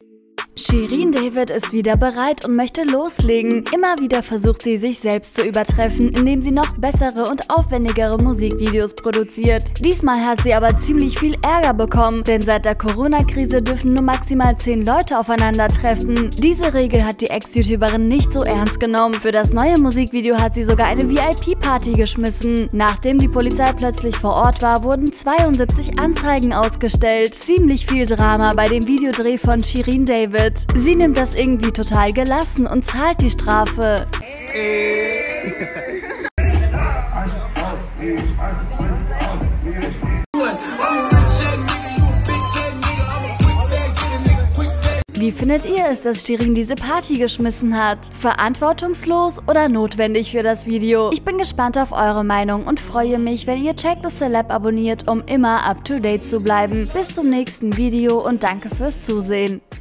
Shirin David ist wieder bereit und möchte loslegen. Immer wieder versucht sie, sich selbst zu übertreffen, indem sie noch bessere und aufwendigere Musikvideos produziert. Diesmal hat sie aber ziemlich viel Ärger bekommen, denn seit der Corona-Krise dürfen nur maximal 10 Leute aufeinandertreffen. Diese Regel hat die Ex-YouTuberin nicht so ernst genommen. Für das neue Musikvideo hat sie sogar eine VIP-Party geschmissen. Nachdem die Polizei plötzlich vor Ort war, wurden 72 Anzeigen ausgestellt. Ziemlich viel Drama bei dem Videodreh von Shirin David. Sie nimmt das irgendwie total gelassen und zahlt die Strafe. Wie findet ihr es, dass Shirin diese Party geschmissen hat? Verantwortungslos oder notwendig für das Video? Ich bin gespannt auf eure Meinung und freue mich, wenn ihr Check the Celeb abonniert, um immer up to date zu bleiben. Bis zum nächsten Video und danke fürs Zusehen.